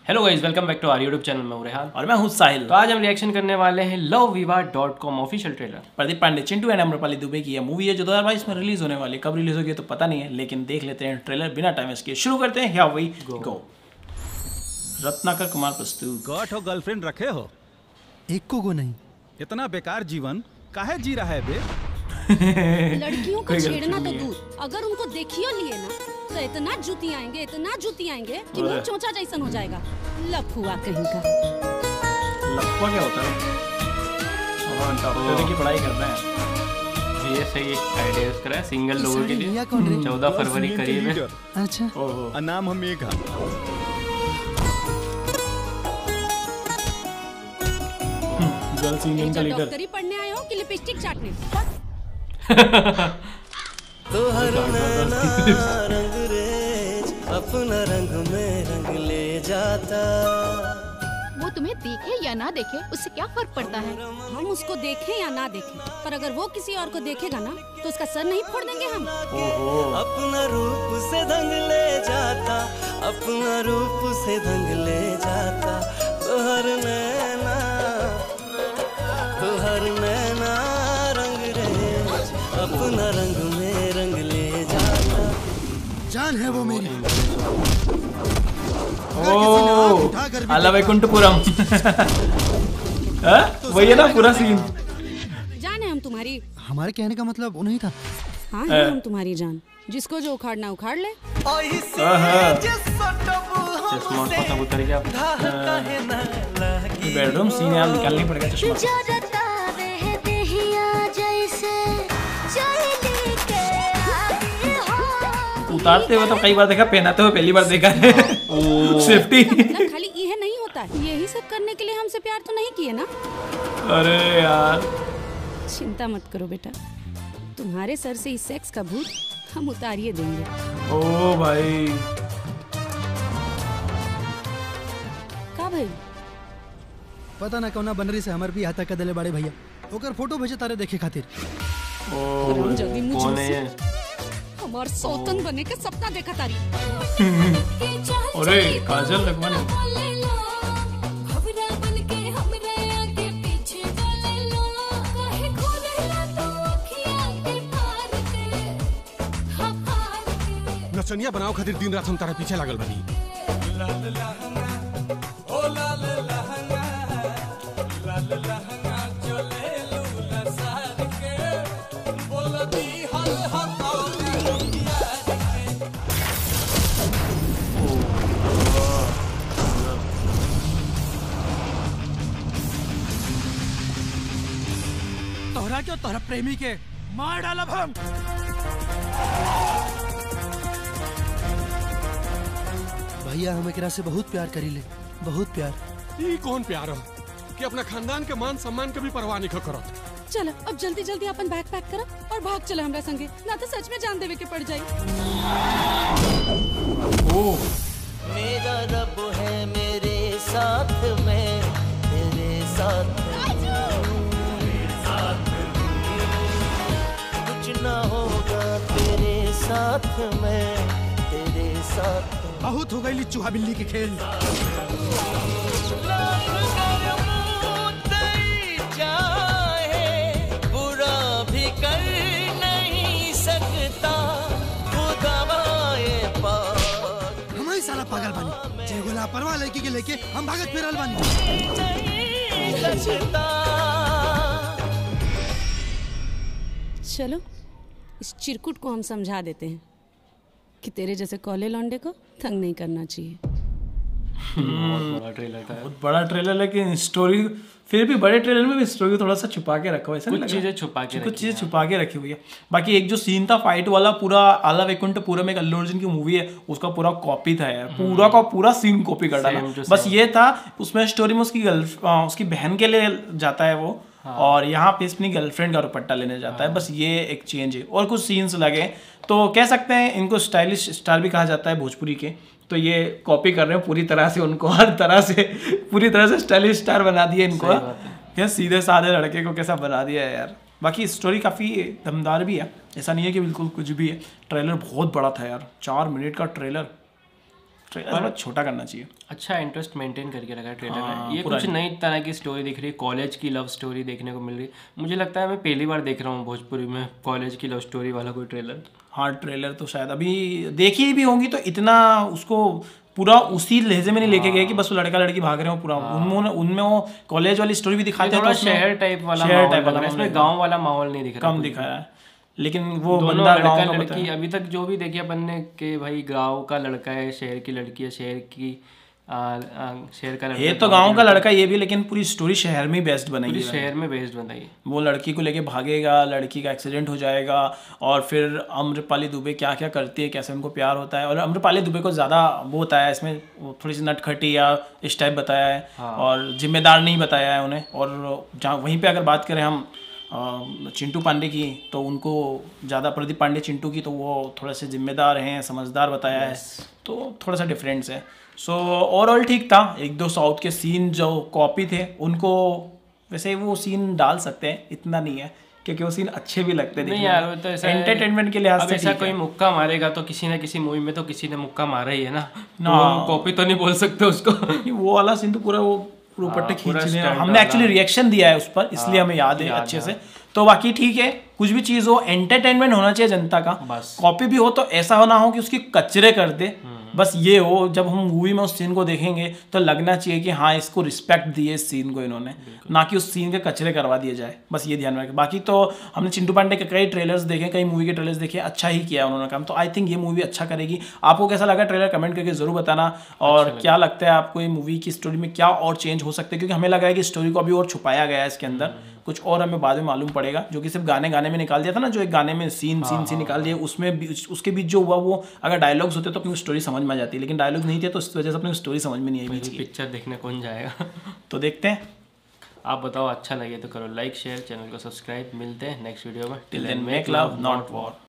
Hello guys, welcome back to our YouTube channel. मैं हूं रेहान और मैं हूँ साहिल। तो आज हम रिएक्शन करने वाले हैं lovviva.com official trailer. Pradeep Pandey, Chintu and Amrapali Dubey की यह मूवी है जो 2022 में रिलीज होने वाली है। कब रिलीज होगी तो पता नहीं है, लेकिन देख लेते हैं ट्रेलर बिना टाइम वेस्ट किए। शुरू करते हैं। Here we go. Ratnakar Kumar प्रस्तुत। गॉट हो गर्लफ्रेंड रखे हो? एक को नहीं। इतना बेकार जीवन काहे जी रहा है बे? लड़कियों को छेड़ना तो दूर, अगर उनको देखियो लिए ना तो इतना जूती आएंगे कि मुंह चोंचा जैसन हो जाएगा। लफुआ कहीं का। लफुआ क्या होता है? डॉक्टर की पढ़ाई कर रहे हैं। ये सही आइडिया करा है सिंगल लोगों के लिए। 14 फरवरी करीब है। अच्छा, नाम हम मेघा। गर्ल सीनियर का लीडर। डॉक्टरी पढ़ने आए हो कि लिपस्टिक चाटने? तो हर नैना रंगरेज अपना रंग में रंग ले जाता। वो तुम्हें देखे या ना देखे उससे क्या फर्क पड़ता है? हम उसको देखें या ना देखें, पर अगर वो किसी और को देखेगा ना तो उसका सर नहीं फोड़ देंगे हम। अपना रूप से दंग ले जाता, अपना रूप से दंग ले जाता। तो हर नैना रंगरेज अपना रंग में रंग ले जाता। जान है वो मेरी। आला वैकुंठपुरम। वही है ना पूरा सीन। जान है हम तुम्हारी। हमारे कहने का मतलब वो नहीं था। हाँ है हम तुम्हारी जान, जिसको जो उखाड़ना उखाड़ ले। चश्मा खत्म उतर गया। बेडरूम सीन है, निकालनी पड़ेगा चश्मा। उतारते हुए तो कई बार देखा, पहनाते हुए पहली बार देखा है। सेफ्टी। मतलब खाली ये नहीं होता है, यही सब करने के लिए हमसे प्यार तो नहीं किए ना? अरे यार, चिंता मत करो बेटा, तुम्हारे सर से इस सेक्स का भूत हम उतारिए देंगे। ओ भाई। का भाई? पता ना कौना बनरी से हमर भी हाथा कदले बड़े भैया ओकर फोटो भेजे तारे देखे खातिर। हम जल्दी मुझे कौन है ये? हमार सौतन बने के सपना देखा तारी। अरे काजल लगवाने। नचनिया बनाओ खातिर दिन रात हम तारा पीछे लागल बनी। तोहरा क्यों तोहरा प्रेमी के मार डालब हम। भैया हम एकरा से बहुत प्यार करीले, बहुत प्यार। ई कौन प्यार हो कि अपना खानदान के मान सम्मान के भी परवाह नहीं करत। चलो अब जल्दी जल्दी अपन बैग पैक करो और भाग चलो हमरा संगे, ना तो सच में जान देवे के पड़ जाई। मेरा रब है मेरे साथ में, तेरे साथ कुछ ना होगा, तेरे साथ में, तेरे साथ। बहुत हो गई चूहा बिल्ली के खेल। बुरा भी कर नहीं सकता हमारी साला पागल बनी जे गोला परवा लड़की के लेके हम भागत फिरल बनी। चलो इस चिरकुट को हम समझा देते हैं कि तेरे जैसे कॉले लौंडे को तंग नहीं करना चाहिए। बहुत बड़ा ट्रेलर था। बहुत बड़ा ट्रेलर, लेकिन स्टोरी फिर भी बड़े ट्रेलर में भी स्टोरी थोड़ा सा छुपा के रखा हुआ है। कुछ चीजें छुपा के रखी हुई है। बाकी एक जो सीन था फाइट वाला, पूरा आला वैकुंठपुरम में अल्लू अर्जुन की मूवी है, उसका पूरा कॉपी था यार। पूरा का पूरा सीन कॉपी कर डाला। बस ये था उसमें स्टोरी में उसकी बहन के लिए जाता है वो, और यहाँ पे अपनी गर्लफ्रेंड का दुपट्टा लेने जाता है। बस ये एक चेंज है। और कुछ सीन्स लगे तो कह सकते हैं इनको स्टाइलिश स्टार भी कहा जाता है भोजपुरी के। तो ये कॉपी कर रहे हैं पूरी तरह से उनको, हर तरह से पूरी तरह से स्टाइलिश स्टार बना दिए इनको। क्या सीधे साधे लड़के को कैसा बना दिया है यार। बाकी स्टोरी काफ़ी दमदार भी है, ऐसा नहीं है कि बिल्कुल कुछ भी है। ट्रेलर बहुत बड़ा था यार, 4 मिनट का ट्रेलर। ट्रेलर छोटा करना चाहिए। अच्छा इंटरेस्ट मेंटेन करके रखा है ट्रेलर में। ये कुछ नई तरह की स्टोरी दिख रही है, कॉलेज की लव स्टोरी देखने को मिल रही है। मुझे लगता है मैं पहली बार देख रहा हूँ भोजपुरी में कॉलेज की लव स्टोरी वाला कोई ट्रेलर। हाँ ट्रेलर तो शायद अभी देखी भी होंगी तो इतना उसको पूरा उसी लहजे में नहीं लेके गए कि बस वो लड़का लड़की भाग रहे हो पूरा। उनमें वो कॉलेज वाली स्टोरी भी दिखाते हैं, शहर टाइप वाला, इसमें गाँव वाला माहौल नहीं दिख रहा, कम दिखाया है। लेकिन वो दोनों लड़का लड़की अभी तक जो भी देखिए अपन ने कि भाई गांव का लड़का है, शहर की लड़की है, शहर का लड़का ये तो गांव का लड़का ये भी, लेकिन पूरी स्टोरी शहर में बेस्ड बनाई है, शहर में बेस्ड बनाई है। वो लड़की को लेके भागेगा, लड़की का एक्सीडेंट हो जाएगा और फिर अम्रपाली दुबे क्या क्या करती है, कैसे उनको प्यार होता है। और अम्रपाली दुबे को ज़्यादा वो बताया है इसमें, थोड़ी सी नटखटी या इस टाइप बताया है। हाँ। और जिम्मेदार नहीं बताया है उन्हें। और जहाँ वहीं पर अगर बात करें हम चिंटू पांडे की, तो उनको ज़्यादा प्रदीप पांडे चिंटू की, तो वो थोड़े से जिम्मेदार हैं, समझदार बताया है, तो थोड़ा सा डिफरेंस है। सो ओवरऑल ठीक था। एक दो साउथ के सीन जो कॉपी थे उनको वैसे वो सीन डाल सकते हैं, इतना नहीं है क्योंकि वो सीन अच्छे भी लगते हैं। नहीं यार वो तो ऐसा एंटरटेनमेंट के लिहाज से ऐसा कोई मुक्का मारेगा तो किसी ना किसी मूवी में तो किसी ने मुक्का मारा ही है ना, तो कॉपी तो नहीं बोल सकते उसको। वो वाला सीन तो पूरा वो पट्टे खींचने, हमने एक्चुअली रिएक्शन दिया है उस पर, इसलिए हमें याद है अच्छे से। तो बाकी ठीक है, कुछ भी चीज़ हो एंटरटेनमेंट होना चाहिए जनता का। कॉपी भी हो तो ऐसा ना हो कि उसकी कचरे कर दे, बस ये हो जब हम मूवी में उस सीन को देखेंगे तो लगना चाहिए कि हाँ इसको रिस्पेक्ट दिए इस सीन को इन्होंने, ना कि उस सीन के कचरे करवा दिए जाए, बस ये ध्यान रखें। बाकी तो हमने चिंटू पांडे के कई ट्रेलर्स देखे, कई मूवी के ट्रेलर्स देखे, अच्छा ही किया उन्होंने काम। तो आई थिंक ये मूवी अच्छा करेगी। आपको कैसा लगा ट्रेलर कमेंट करके जरूर बताना, और क्या लगता है आपको ये मूवी की स्टोरी में क्या और चेंज हो सकते हैं, क्योंकि हमें लगा है कि स्टोरी को अभी और छुपाया गया है इसके अंदर, कुछ और हमें बाद में मालूम पड़ेगा। जो कि सिर्फ गाने में निकाल दिया था ना, जो एक गाने में सीन निकाल दिया, उसमें उसके बीच जो हुआ वो अगर डायलॉग्स होते तो अपनी स्टोरी समझ में आ जाती, लेकिन डायलॉग नहीं थे तो इस वजह से अपनी स्टोरी समझ में नहीं आई बीच की। पिक्चर देखने कौन जाएगा। तो देखते हैं, आप बताओ अच्छा लगे तो करो लाइक शेयर, चैनल को सब्सक्राइब। मिलते हैं नेक्स्ट वीडियो में। Till then make love not war.